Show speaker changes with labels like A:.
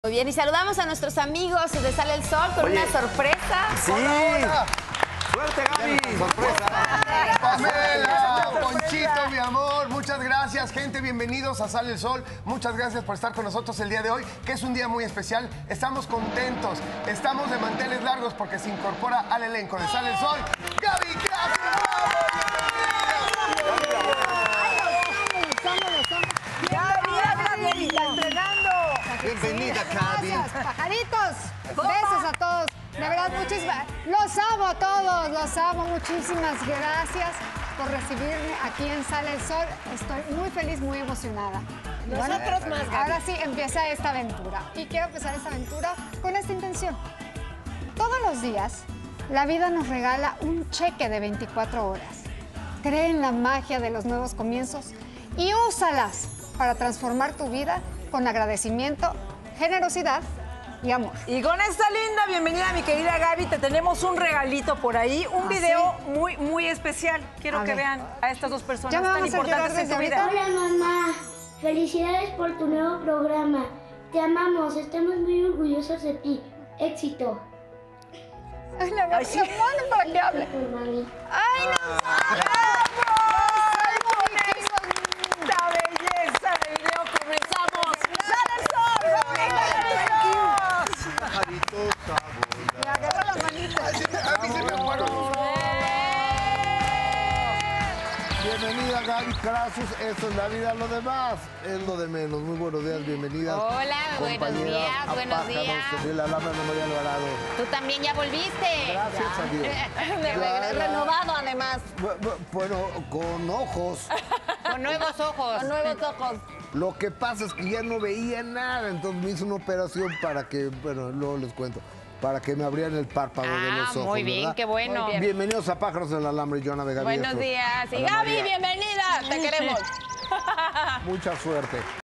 A: Muy bien, y saludamos a nuestros amigos de Sale el Sol con una sorpresa.
B: Sí.
C: Hola.
B: Suerte, Gaby. Sorpresa.
C: Pamela, Ponchito, mi amor, muchas gracias. Gente, bienvenidos a Sale el Sol. Muchas gracias por estar con nosotros el día de hoy, que es un día muy especial. Estamos contentos, estamos de manteles largos porque se incorpora al elenco de Sale el Sol, Gaby Kraus.
B: Bienvenida, Gaby.
D: Gracias, pajaritos. Besos a todos. De verdad, muchísimas. Los amo a todos, los amo. Muchísimas gracias por recibirme aquí en Sale el Sol. Estoy muy feliz, muy emocionada.
A: Nosotros más, Gaby.
D: Ahora sí empieza esta aventura. Y quiero empezar esta aventura con esta intención. Todos los días, la vida nos regala un cheque de 24 horas. Cree en la magia de los nuevos comienzos y úsalas para transformar tu vida con agradecimiento, generosidad y amor.
E: Y con esta linda bienvenida, mi querida Gaby, te tenemos un regalito por ahí, un video muy especial. Quiero
D: A
E: que
D: ver.
E: vean a estas dos personas
D: Ya me
E: tan
D: van a hacer llorar
E: importantes en tu
D: desde
E: vida.
D: ahorita.
F: Hola mamá, felicidades por tu nuevo programa. Te amamos, estamos muy orgullosos de ti. Éxito.
D: Ay, la verdad,
E: sí.
D: la mano para que hable.
F: Por mami.
D: ¡Ay,
E: ¡Esta belleza de video! ¡Comenzamos! ¡Sale el sol!
D: Me agarra la manita.
C: A mí se me fueron.
B: Bienvenida, Gaby Krasus. Esto es la vida, lo demás es lo de menos. Muy buenos días, bienvenida.
A: Hola, buenos
B: compañera,
A: días,
B: a
A: buenos
B: Pájaros,
A: días.
B: de la Lama de María Alvarado.
A: Tú también ya volviste.
B: Gracias a Dios.
A: Renovado, además.
B: Bueno, con ojos.
A: Con nuevos ojos.
E: Con nuevos ojos.
B: Lo que pasa es que ya no veía nada, entonces me hice una operación para que, bueno, luego les cuento, para que me abrieran el párpado de los ojos.
A: Muy bien,
B: ¿verdad?
A: qué bueno.
E: Muy bien.
B: Bienvenidos a Pájaros del Alambre, Joana Vega.
A: Buenos días. Y Gaby, bienvenida. Te queremos.
B: Mucha suerte.